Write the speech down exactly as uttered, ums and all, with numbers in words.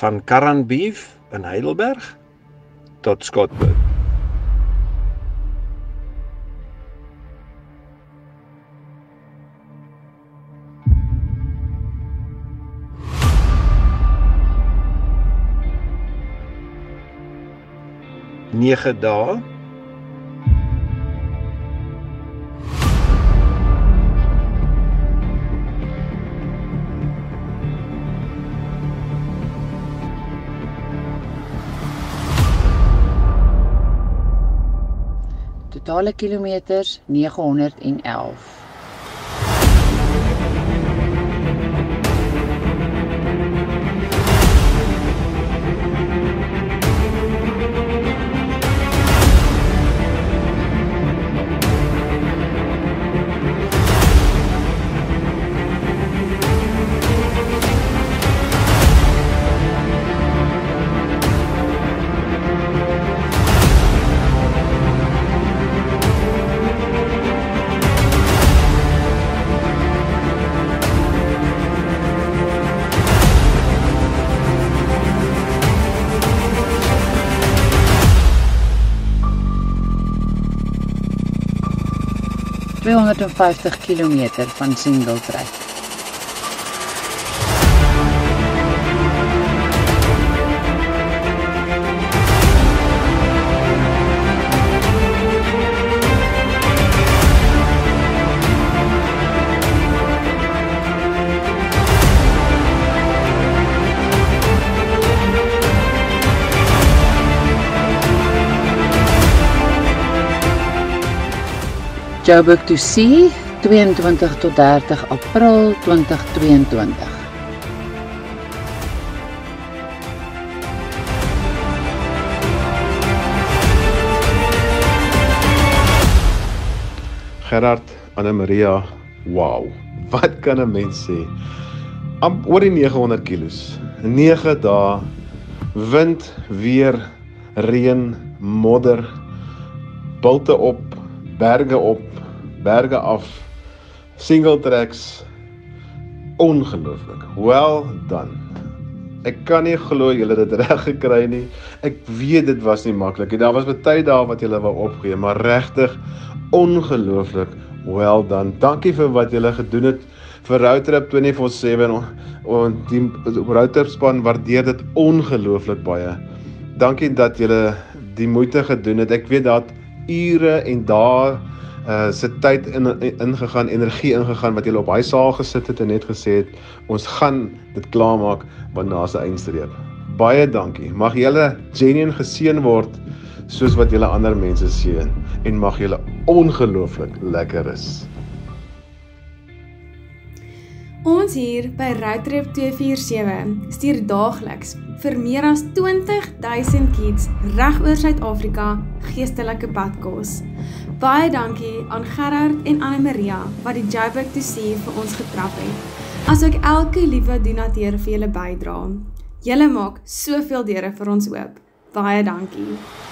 van Karranbeef in Heidelberg tot Scotland. nege dae. Totale kilometers negehonderd elf. tweehonderdvyftig kilometer van Singletrack. Joburg to Sea, tweeëntwintig tot dertig April twintig tweeëntwintig. Gerard, Anna-Maria, wow, wat kan 'n mens sê? Am, oor die negehonderd kilos, nege dae, wind, weer, reën, modder, bulte op, berge op, berge af, single tracks, ongelooflik, well done. Ek kan nie glo julle het dit reg gekry nie, ek weet dit was nie maklik nie, daar was baie dae wat julle wou opgee, maar regtig, ongelooflik, well done. Dankie vir wat julle gedoen het, vir Roadtrip twee vier sewe, en die Roadtrip span waardeer dit ongelooflik baie. Dankie dat julle die moeite gedoen het, ek weet dat ure en dae uh, se tyd in, ingegaan, energie ingegaan, wat julle op hy saal gesit het en net gesê het, ons gaan dit klaarmaak, want na se eindstreep. Baie dankie, mag julle genuine geseën word, soos wat julle ander mense seën, en mag julle ongelooflik lekker is. Ons hier by Roadtrip twee vier sewe stuur daagliks vir meer as twintig duisend kids reg oor Suid-Afrika geestelike padkos. Baie dankie aan Gerard en Anna-Maria wat die Joburg to Sea vir ons getrap het, asook elke liewe donateur vir julle bydra. Julle maak soveel deure vir ons oop. Baie dankie.